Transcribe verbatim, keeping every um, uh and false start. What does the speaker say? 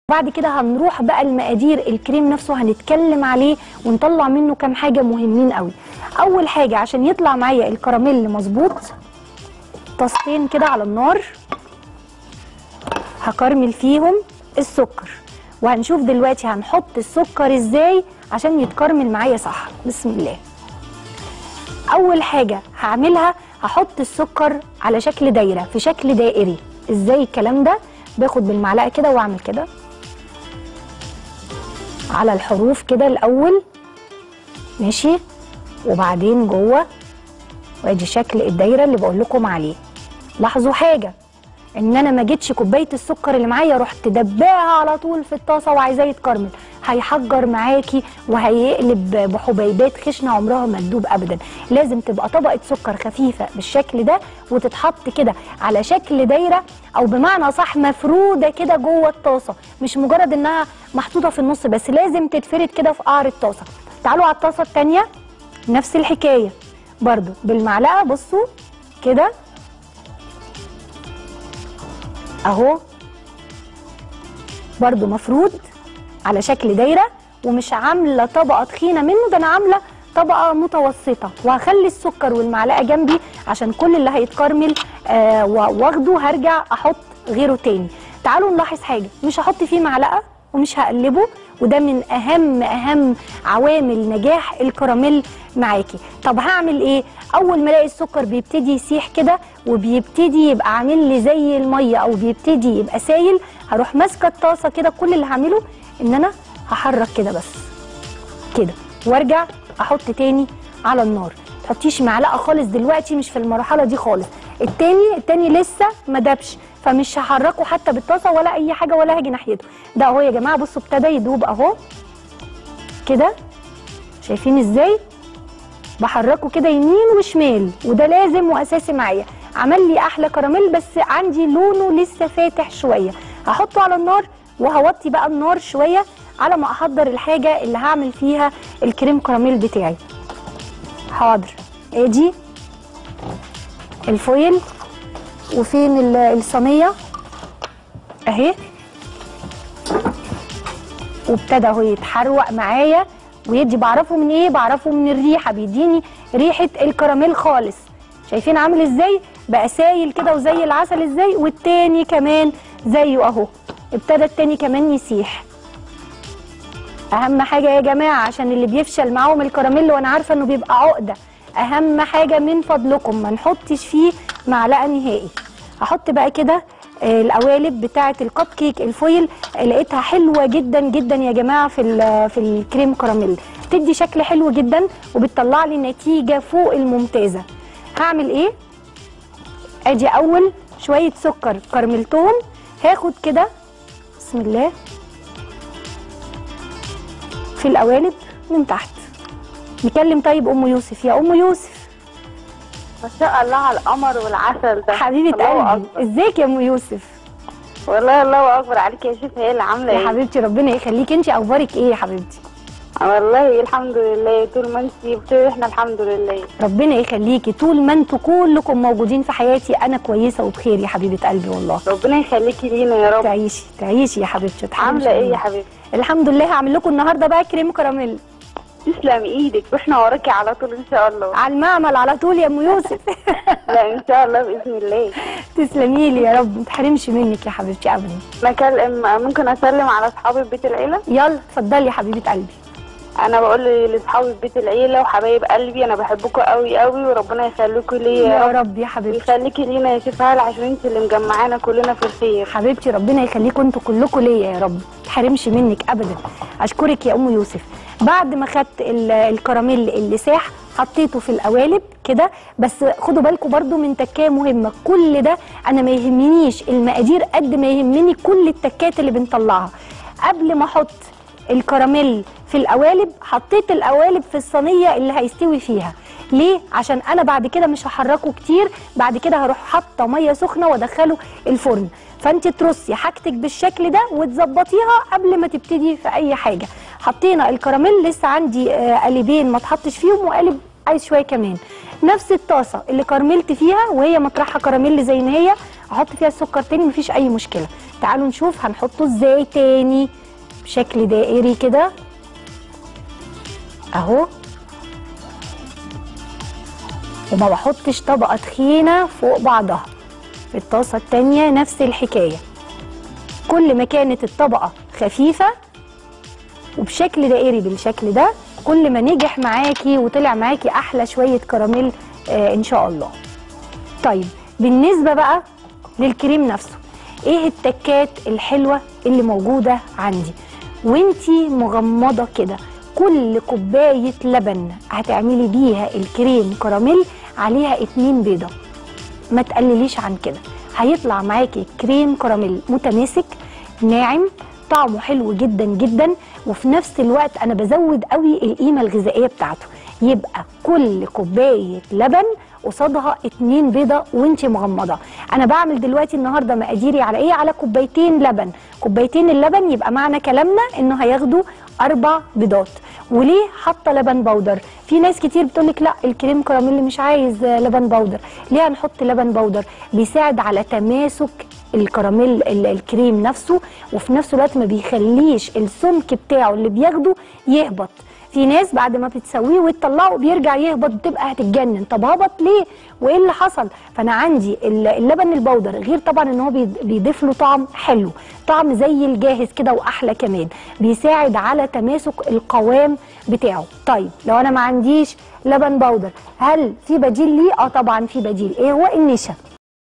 بعد كده هنروح بقى المقادير الكريم نفسه هنتكلم عليه ونطلع منه كام حاجه مهمين قوي. اول حاجه عشان يطلع معايا الكراميل مظبوط، طاستين كده على النار هكرمل فيهم السكر، وهنشوف دلوقتي هنحط السكر ازاي عشان يتكرمل معايا صح. بسم الله. اول حاجه هعملها هحط السكر على شكل دايره، في شكل دائري. ازاي الكلام ده؟ باخد بالمعلقه كده واعمل كده على الحروف كده الاول، ماشي، وبعدين جوه، وادي شكل الدايره اللي بقول لكم عليه. لاحظوا حاجه، ان انا ما جيتش كوبايه السكر اللي معايا رحت دباها على طول في الطاسه وعايزاه يتكرمل، هيحجر معاكي وهيقلب بحبيبات خشنه عمرها ما تدوب ابدا. لازم تبقى طبقه سكر خفيفه بالشكل ده وتتحط كده على شكل دايره، او بمعنى صح مفروده كده جوه الطاسه، مش مجرد انها محطوطه في النص بس، لازم تتفرد كده في قعر الطاسه. تعالوا على الطاسه الثانيه نفس الحكايه برضو بالمعلقه، بصوا كده اهو، برضو مفرود على شكل دايره، ومش عامله طبقه تخينه منه، ده انا عامله طبقه متوسطه، وهخلي السكر والمعلقه جنبي عشان كل اللي هيتكرمل آه واخده هرجع احط غيره تاني. تعالوا نلاحظ حاجه، مش هحط فيه معلقه ومش هقلبه، وده من اهم اهم عوامل نجاح الكراميل معاكي. طب هعمل ايه؟ اول ما الاقي السكر بيبتدي يسيح كده وبيبتدي يبقى عامل لي زي الميه او بيبتدي يبقى سايل، هروح ماسكه الطاسه كده. كل اللي هعمله ان انا هحرك كده بس كده، وارجع احط تاني على النار. تحطيش معلقه خالص دلوقتي، مش في المرحله دي خالص. التاني التاني لسه ما دابش، فمش هحركه حتى بالطاسه ولا اي حاجه ولا هاجي ناحيته. ده اهو يا جماعه، بصوا ابتدى يدوب اهو كده، شايفين ازاي بحركه كده يمين وشمال، وده لازم واساسي معايا. عمل لي احلى كراميل، بس عندي لونه لسه فاتح شويه. هحطه على النار وهوطي بقى النار شويه على ما احضر الحاجه اللي هعمل فيها الكريم كراميل بتاعي. حاضر، ادي الفويل، وفين الصينيه اهي، وابتدى اهو يتحروق معايا ويدي. بعرفه من ايه؟ بعرفه من الريحه، بيديني ريحه الكراميل خالص. شايفين عامل ازاي بقى سايل كده وزي العسل ازاي، والتاني كمان زيه اهو، ابتدى التاني كمان يسيح. اهم حاجه يا جماعه عشان اللي بيفشل معاهم الكراميل، وانا عارفه انه بيبقى عقده، اهم حاجه من فضلكم ما نحطش فيه معلقه نهائي. هحط بقى كده القوالب بتاعه الكب كيك الفويل، لقيتها حلوه جدا جدا يا جماعه في في الكريم كراميل، بتدي شكل حلو جدا وبتطلع لي نتيجه فوق الممتازه. هعمل ايه؟ ادي اول شويه سكر كرملتهم، هاخد كده بسم الله في القوالب من تحت. نكلم طيب ام يوسف. يا ام يوسف، ما شاء الله على القمر والعسل ده، حبيبه قلبي، ازيك يا ام يوسف؟ والله الله اكبر عليك يا شيخ، هي اللي عامله ايه يا حبيبتي؟ ربنا يخليكي. انت اخبارك ايه يا حبيبتي؟ والله الحمد لله، طول ما انت بخير احنا الحمد لله. ربنا يخليكي، طول ما انتوا كلكم موجودين في حياتي انا كويسه وبخير يا حبيبه قلبي والله. ربنا يخليكي لينا يا رب. تعيشي تعيشي يا حبيبتي. عامله ايه يا حبيبتي؟ الحمد لله. هعمل لكم النهارده بقى كريم كراميل. تسلم ايدك، واحنا وراكي على طول ان شاء الله. على المعمل على طول يا ام يوسف. لا ان شاء الله باذن الله. تسلمي لي يا رب، ما تحرمش منك يا حبيبتي ابدا. اكلم ممكن اسلم على اصحابي في بيت العيله؟ يلا اتفضلي يا حبيبه قلبي. انا بقول لاصحابي في بيت العيله وحبايب قلبي، انا بحبكم قوي قوي وربنا يخليكم ليا يا رب يا حبيبتي، ويخليكي لينا يا شيخ هاله، عشان انت اللي مجمعانا كلنا في الخير. حبيبتي ربنا يخليكم انتوا كلكم ليا يا رب، ما تحرمش منك ابدا. اشكرك يا ام يوسف. بعد ما خدت الكراميل اللي ساح حطيته في القوالب كده، بس خدوا بالكم برضو من تكايه مهمه. كل ده انا ما يهمنيش المقادير قد ما يهمني كل التكات اللي بنطلعها. قبل ما احط الكراميل في القوالب حطيت القوالب في الصينيه اللي هيستوي فيها. ليه؟ عشان انا بعد كده مش هحركه كتير، بعد كده هروح حاطه ميه سخنه وادخله الفرن. فانت ترصي حاجتك بالشكل ده وتظبطيها قبل ما تبتدي في اي حاجه. حطينا الكراميل، لسه عندي قالبين ما اتحطش فيهم وقالب عايز شويه كمان. نفس الطاسه اللي كرملت فيها وهي مطرحها كراميل زي ما هي، احط فيها السكر تاني مفيش اي مشكله. تعالوا نشوف هنحطه ازاي تاني بشكل دائري كده اهو، وما بحطش طبقه تخينه فوق بعضها. في الطاسه التانيه نفس الحكايه، كل ما كانت الطبقه خفيفه وبشكل دائري بالشكل ده كل ما نجح معاكي وطلع معاكي احلى شويه كراميل آه ان شاء الله. طيب بالنسبه بقى للكريم نفسه، ايه التكات الحلوه اللي موجوده عندي وانتي مغمضه كده؟ كل كوبايه لبن هتعملي بيها الكريم كراميل عليها اتنين بيضه، ما تقلليش عن كده، هيطلع معاكي كريم كراميل متماسك ناعم طعمه حلو جدا جدا، وفي نفس الوقت انا بزود قوي القيمه الغذائيه بتاعته. يبقى كل كوبايه لبن قصادها اتنين بيضه وانتي مغمضه. انا بعمل دلوقتي النهارده مقاديري على ايه؟ على كوبايتين لبن، كوبايتين اللبن يبقى معنى كلامنا انه هياخدوا اربع بيضات. وليه حاطه لبن بودر؟ في ناس كتير بتقولك لا الكريم كراميل مش عايز لبن بودر. ليه هنحط لبن بودر؟ بيساعد على تماسك الكراميل الكريم نفسه، وفي نفس الوقت ما بيخليش السمك بتاعه اللي بياخده يهبط. في ناس بعد ما بتسويه وتطلعه بيرجع يهبط، بتبقى هتتجنن. طب هبط ليه وايه اللي حصل؟ فانا عندي اللبن البودر غير طبعا ان هو بيضيف له طعم حلو، طعم زي الجاهز كده واحلى كمان، بيساعد على تماسك القوام بتاعه. طيب لو انا ما عنديش لبن بودر هل في بديل ليه؟ اه طبعا في بديل. ايه هو؟ النشا.